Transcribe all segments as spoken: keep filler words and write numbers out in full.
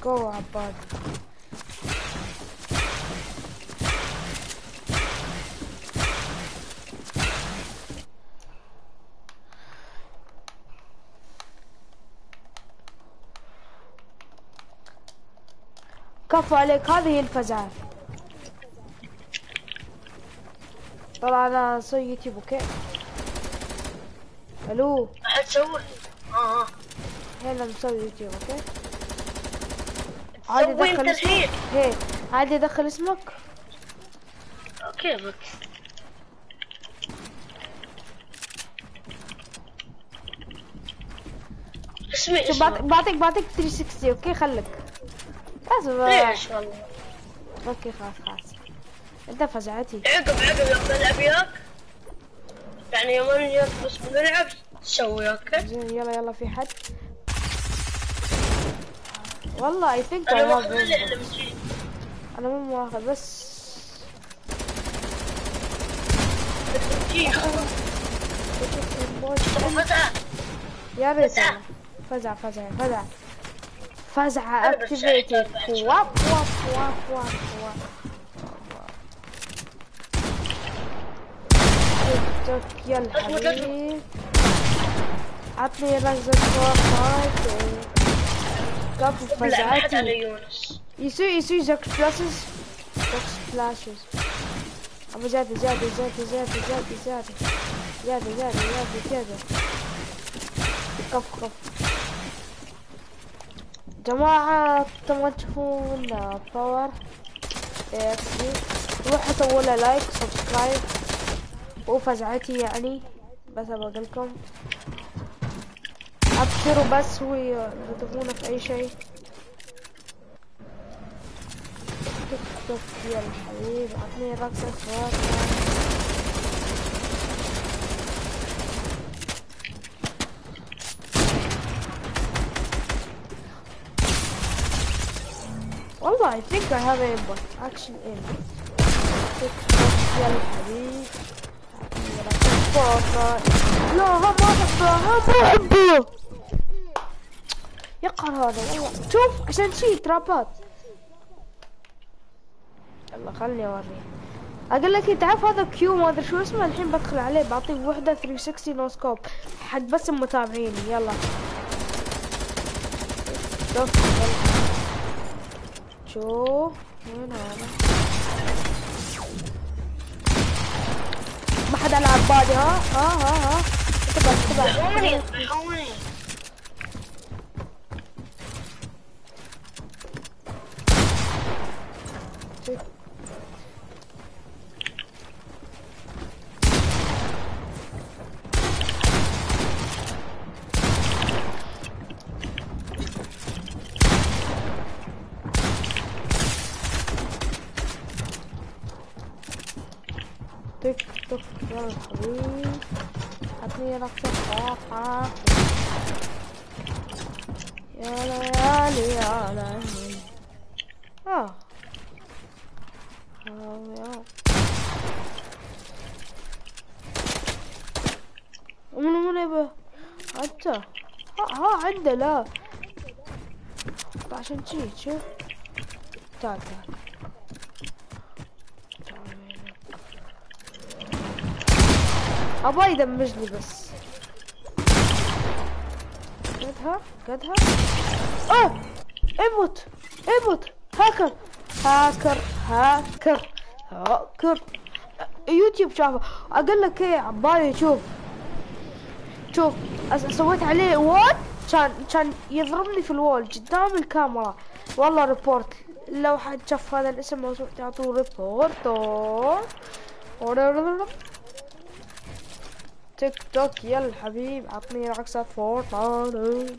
جو عباد. كفو عليك، هذه هي الفزعة. طلع انا اسوي يوتيوب. اوكي الو تسوي اه اه هنا مسوي يوتيوب. اوكي عادي عادي دخل اسمك. هي عادي دخل اسمك. اوكي بك اسمي شوف بعطيك بعطيك بعطيك ثلاثمية وستين. اوكي خليك بس ليش والله. اوكي خلاص خلاص انت فزعتي. عقب عقب يوم نلعب وياك، يعني يوم نجيك بس بنلعب تسوي. اوكي زين يلا يلا في حد والله اي ثينك انا اي ماخذ هاف. اللي مجي. انا مو ماخذ بس مجي خلاص. فزعة يا ريت فزع فزع فزع فزع اكتيفيتد. واب واب واب واب واب يا الحبيب عطني ركزة فورتنايت. كفو فزعتي. يسوي يسوي زك فلاشز زك فلاشز. أبو زيادة زيادة زيادة زيادة زيادة زيادة زيادة زيادة زيادة زيادة. كفو كفو جماعة. تبغى تشوفون باور اكسي روحوا سووا له لايك سبسكرايب وفزعتي يعني. بس ابغى لكم ابشروا بس ويضيفونا في اي شيء. تيك توك يا الحبيب عطني رقصة فاطمة. والله I think I have aimbot action aimbot. تيك توك يا الحبيب عطني رقصة فاطمة. لا هم ما احبه هم ما احبه يقهر هذا والله. شوف عشان شي ترابات. يلا خلني اوريه. اقول لك تعرف هذا كيو ما ادري شو اسمه. الحين بدخل عليه بعطيه وحده ثلاثمية وستين نو سكوب حق بس المتابعين. يلا شوف شوف وين هذا. ما حد على عبادي. ها ها ها ها انتبه انتبه. تيك توك يا الحبيب عطني رقصة فاقعة. يا ليالي يا ليالي. اه من من يبه انت. ها ها عنده لا عشان شي شوف. تعال تعال ابغى يدمجني بس. قدها قدها. اه ايموت ايموت هاكر هاكر هاكر هاكر. يوتيوب شافه. اقول لك ايه عبالي. شوف شوف سويت عليه وات كان كان يضربني في الوول قدام الكاميرا. والله ريبورت. لو حد شاف هذا الاسم موضوع تعطوه ريبورت. تيك توك يا الحبيب عطني رقصة فورتنايت.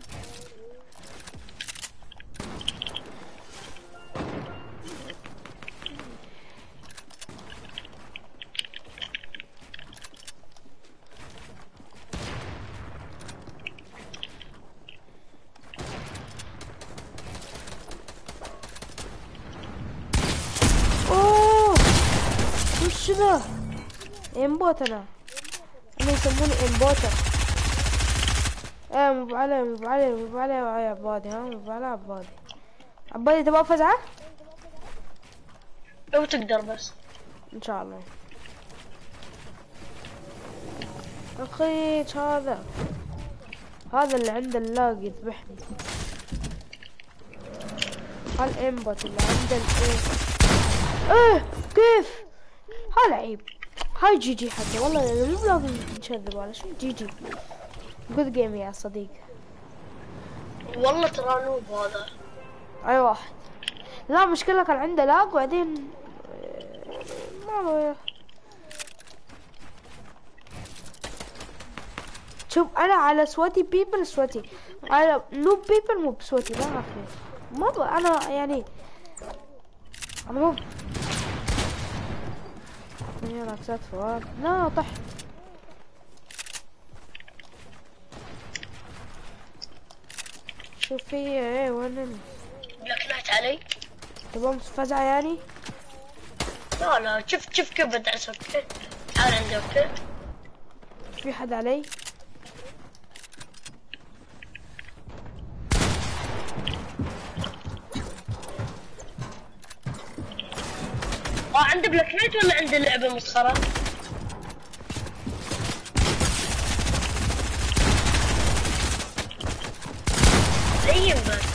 اوه وش ذا؟ ايمبوت. انا انا يسموني ايمبوتر. ايه مو علي مو علي مو علي يا عبادي. ها مو علي عبادي عبالي تبغى فزعة؟ لو تقدر بس. ان شاء الله. اخيك هذا هذا اللي عنده اللاق يذبحني. هالإيمبوت اللي عنده الايه. ايه كيف؟ ها لعيب. هاي جي جي حتى والله مو لازم نشذب ولا شيء. جي جي جود جيم يا صديق. والله ترى نوب هذا. اي واحد. لا مشكلة كان عنده لاق وبعدين ما له. شوف انا على سواتي بيبل سواتي، على نوب بيبل مو بسواتي. لا اخي ما ب... انا يعني انا مو يا راكسات فوار. لا طح. شوف في ايه وين لك نحت علي. تبغى فزعة يعني؟ لا لا شوف شوف كيف بدعس. اوكي تعال عندي. اوكي في حد علي؟ اه عنده بلاك نايت ولا عنده لعبة مسخرة؟ زين بس.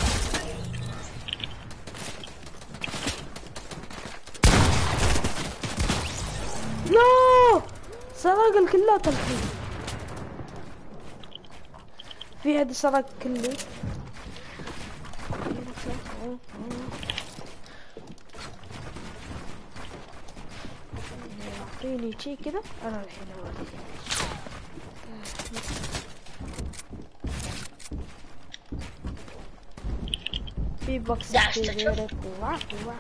لا سرق الكلات الحين. في حد سرق كلي. يعطيني شي كذا انا الحين اوريك. في بوكس كبيرة. واو واو.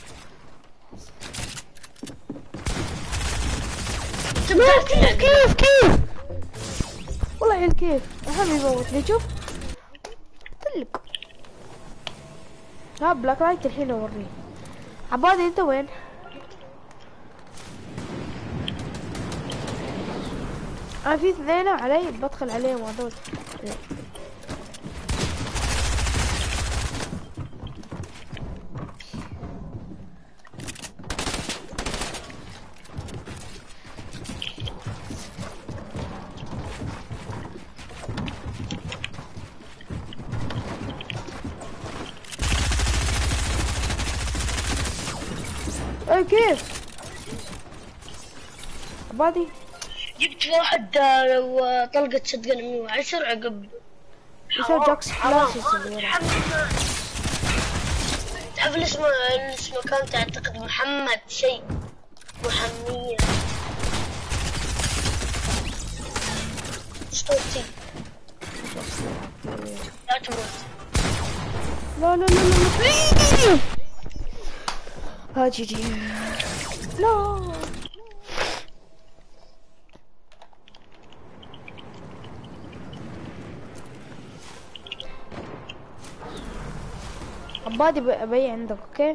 لا كيف كيف كيف والله عيل كيف اهم يموتني. شوف تلك ها بلاك رايت الحين اوريه. عبادي انت وين؟ انا في اثنين علي بدخل عليهم هذول. ايه كيف؟ عبادي جبت واحد آه، لو آه، طلقة شتقن مية وعشرة عقب. يسوي جاكس كلاسيس اللي ورا. تعرف اسمه اسمه كان تعتقد محمد شيء محمية اسطورتي. لا تموت. لا لا لا لا ها جي جي. لا عبادي ابي عندك. اوكي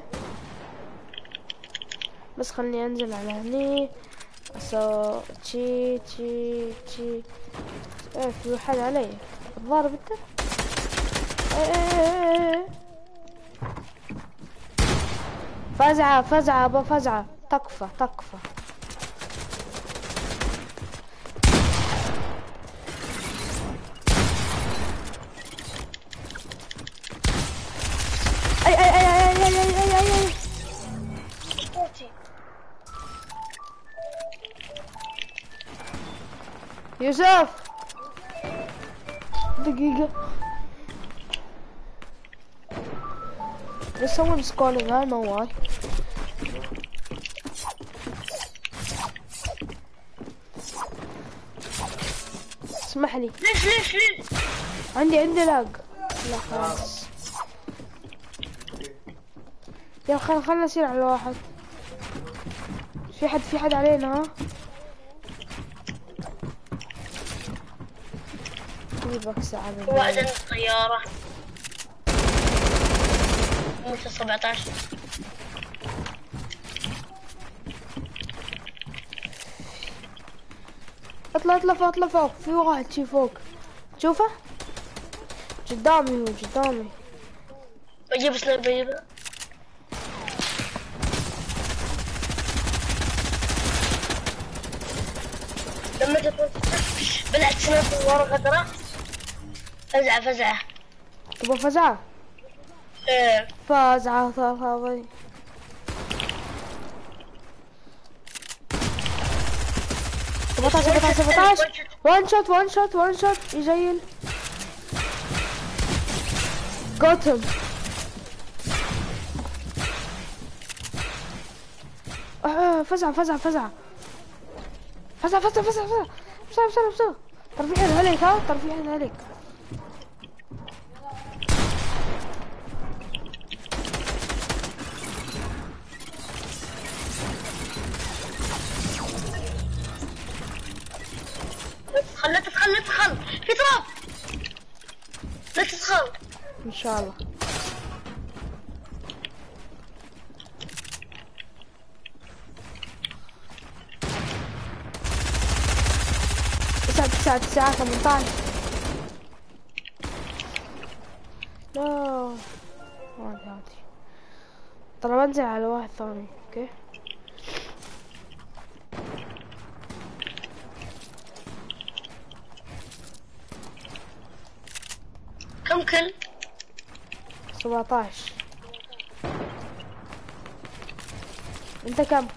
بس خلني انزل على هني اسو تشي تشي تشي. ايه في واحد علي الضارب انت. ايه ايه ايه. فزعة فزعة ابا فزعة. تكفى تكفى. اي اي اي اي اي اي اي اي اي. يوسف دقيقة. There's someone calling. I don't know why. اسمح لي. ليش ليش ليش؟ عندي عندي لاج. لا خلاص. يا خل خلنا نسير على واحد. في حد في حد علينا ها. في بوكس على واحد عند الطيارة. موت سبعتاشر. اطلع اطلع فوق اطلع فوق. في واحد شي فوق. تشوفه؟ قدامي هو قدامي. بجيب سنايب بجيبها. لما تكون بلعت سنايب ورا غدرة فزعة فزعة. تبغى فزعة؟ ايه فزعة هذي. سبعتاشر سبعتاشر سبعتاشر. وان شوت وان شوت وان شوت يزين. got him. آه فزعة فزعة فزعة فزعة فزعة فزعة فزعة. بسرعة بسرعة بسرعة. ترفيع عليك ها ترفيع عليك. لا تدخل لا تدخل في تراب. لا تدخل ان شاء الله. تسعة تسعة تسعة ثمانية عشر. لا ما هذه. ترى بنزل على واحد ثاني. اوكي كم كل؟ سبعتاشر. انت كم؟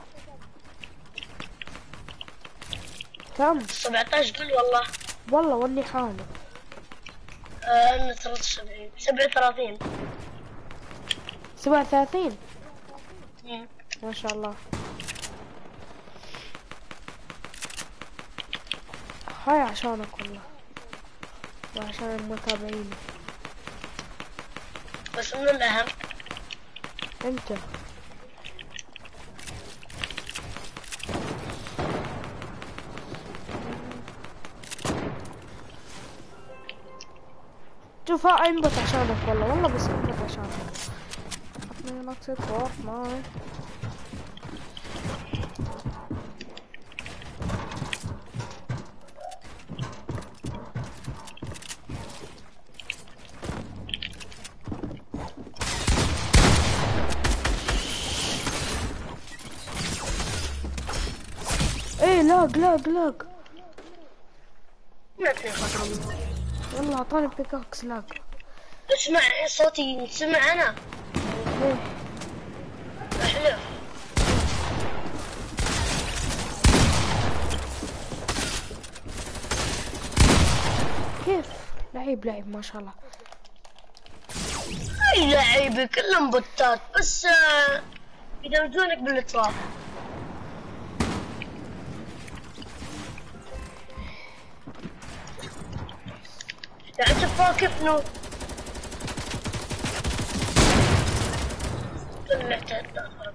كم؟ سبعتاشر كل والله. والله واني حامل. آه انا ثلاثة وسبعين سبعة وثلاثين. سبعة وثلاثين. مم. ما شاء الله. هاي عشانك والله وعشان المتابعين. بس من الأهم انت شوف ها aimbot عشانك والله والله بس aimbot عشانك. حطني نقصد فوق ماي. ايه لاق لاق لاق. ما في خطر. والله اعطاني بيكاكس لاق. اسمع صوتي سمع أنا. ايه أحلف. كيف لعيب لعيب ما شاء الله. أي لعيبة كلهم بوتات بس آه، يدمجونك بالإطراف. يعني تبغى كيف نو طلعت الداخل.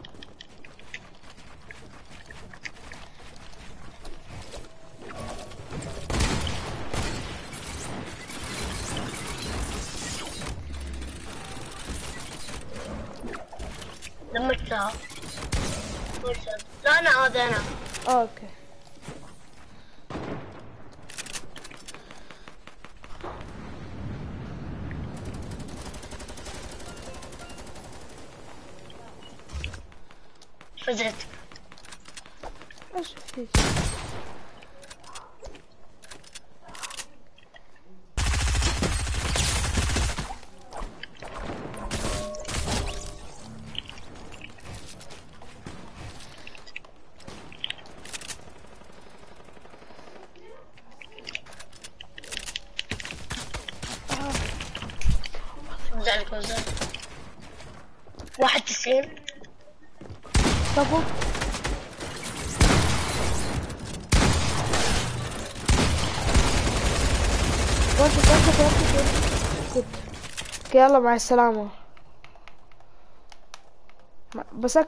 دمجتها. لا أنا هذا أنا. اوكي فزت. ايش فيك؟ وزعلك وزعلك. واحد تسعين. طبو وانت وانت وانت وانت. يلا مع السلامة. بس